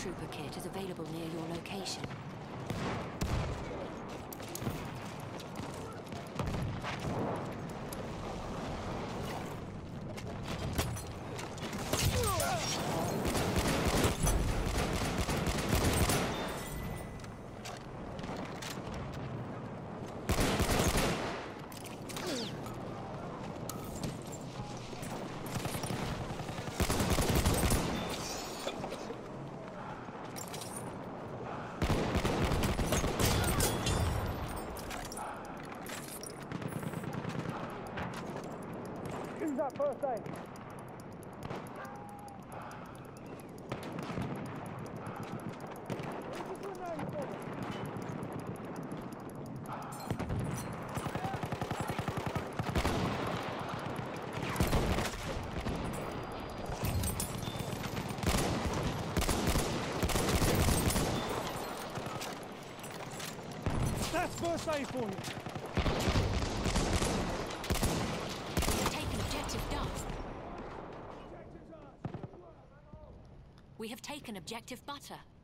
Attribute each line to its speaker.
Speaker 1: Trooper kit is available near your location.
Speaker 2: Use that first aid. That's first aid for you.
Speaker 1: We have taken objective Butter.